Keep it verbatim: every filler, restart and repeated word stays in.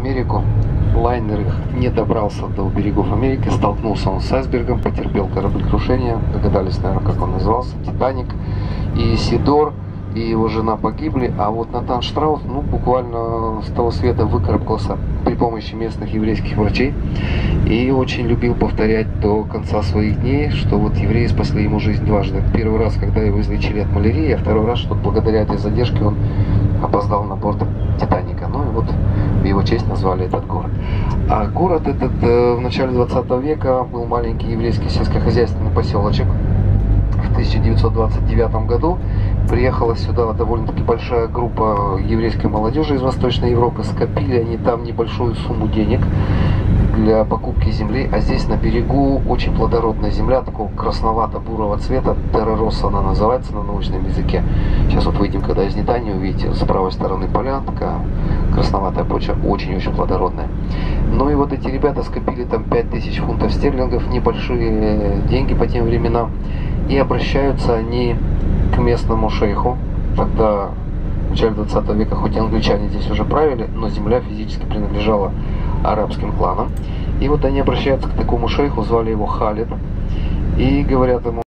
Америку. Лайнер их не добрался до берегов Америки, столкнулся он с айсбергом, потерпел кораблекрушение. Догадались, наверное, как он назывался, Титаник. И Сидор, и его жена погибли, а вот Натан Штраус, ну, буквально с того света выкарабкался при помощи местных еврейских врачей и очень любил повторять до конца своих дней, что вот евреи спасли ему жизнь дважды. Первый раз, когда его излечили от малярии, а второй раз, что благодаря этой задержке он опоздал на борт Титаника. Ну и вот в его честь назвали этот город. А город этот в начале двадцатого века был маленький еврейский сельскохозяйственный поселочек. В тысяча девятьсот двадцать девятом году приехала сюда довольно-таки большая группа еврейской молодежи из Восточной Европы. Скопили они там небольшую сумму денег для покупки земли, а здесь на берегу очень плодородная земля, такого красновато-бурого цвета, терророс она называется на научном языке. Сейчас вот выйдем, когда из Нетании, увидите, с правой стороны поля, такая красноватая почва, очень-очень плодородная. Ну и вот эти ребята скопили там пять тысяч фунтов стерлингов, небольшие деньги по тем временам, и обращаются они к местному шейху. Тогда в начале двадцатого века, хоть и англичане здесь уже правили, но земля физически принадлежала арабским кланам. И вот они обращаются к такому шейху, звали его Халид, и говорят ему: